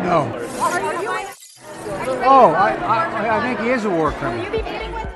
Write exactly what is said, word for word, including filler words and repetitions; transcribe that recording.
No. Are you? Oh, I, I, I think he is a war criminal. Will you be meeting with